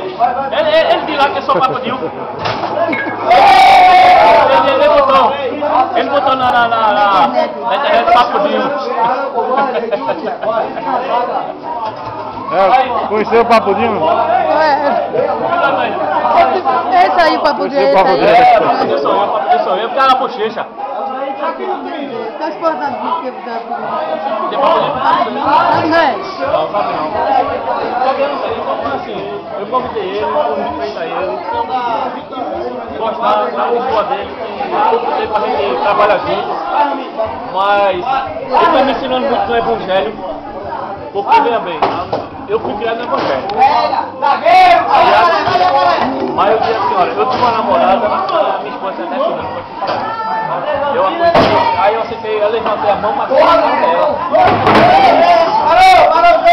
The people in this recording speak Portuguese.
Ele diz lá que é só papudinho. Ele botou na internet papudinho. Conheceu o Papudinho? Esse aí, o Papudinho. Papudinho sou eu, porque era bochecha. Tá exportadinho que dá pra Não é? Não, sabe não. Então, assim, eu convidei ele, eu respeito a ele. Gostar da pessoa dele, que eu sei pra gente trabalhar junto. Mas ele tá me ensinando muito no Evangelho. Porque, veja bem, eu fui criado no Evangelho. Mas eu disse assim, olha, eu tinha uma namorada, minha esposa até chorando. Aí eu aceitei, eu levantei a mão, mas eu não dela.